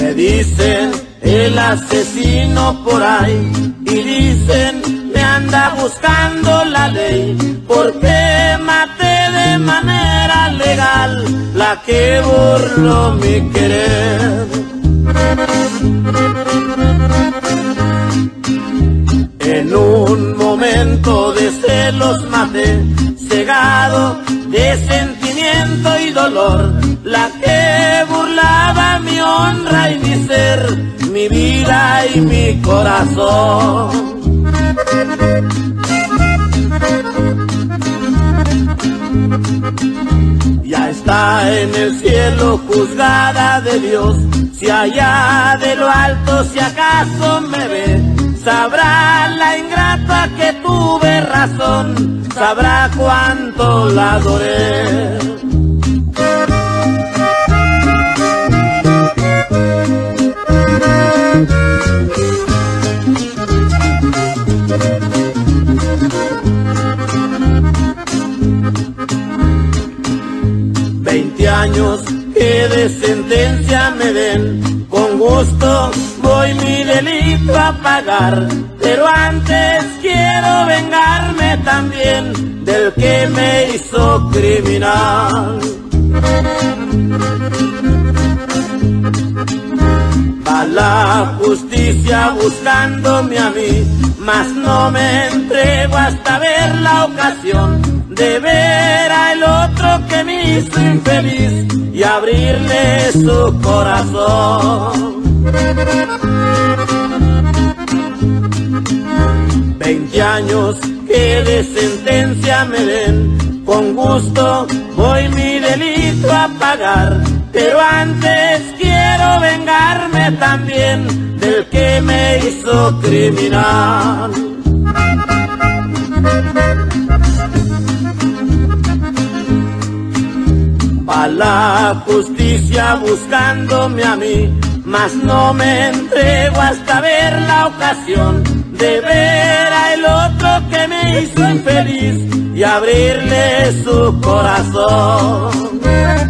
Me dicen el asesino por ahí y dicen me anda buscando la ley porque maté de manera legal la que burló mi querer. En un momento de celos maté, cegado de sentimiento y dolor, la que burlaba mi honra y mi ser, mi vida y mi corazón. Ya está en el cielo juzgada de Dios, si allá de lo alto si acaso me ve, sabrá la ingrata que tuve razón, sabrá cuánto la adoré. Años que de sentencia me den, con gusto voy mi delito a pagar, pero antes quiero vengarme también del que me hizo criminal. A la justicia buscándome a mí, mas no me entrego hasta ver la ocasión de ver al otro que me hizo infeliz y abrirle su corazón. 20 años que de sentencia me den, con gusto voy mi delito a pagar, pero antes quiero vengarme también del que me hizo criminal. A la justicia buscándome a mí, mas no me entrego hasta ver la ocasión de ver al otro que me hizo infeliz y abrirle su corazón.